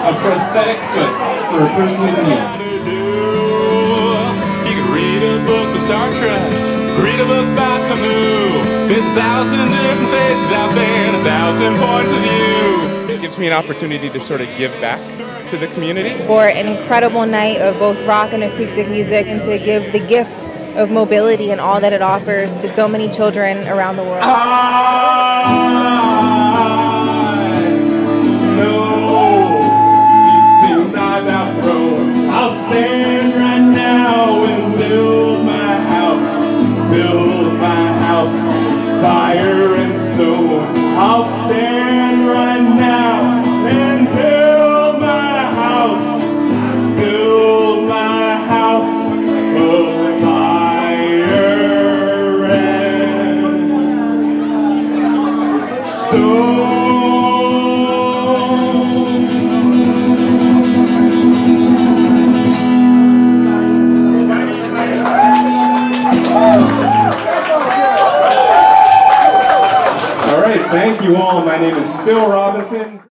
a prosthetic foot for a person in need. You can read a book with Star Trek, read a book by Camus. There's 1,000 different faces out there and 1,000 points of view. It gives me an opportunity to sort of give back to the community. For an incredible night of both rock and acoustic music, and to give the gift of mobility and all that it offers to so many children around the world. I know these things I've outgrown. I'll stand right now and build my house, fire and stone. I'll stand right now and build my house of fire and stone. All right, thank you all. My name is Phil Robinson.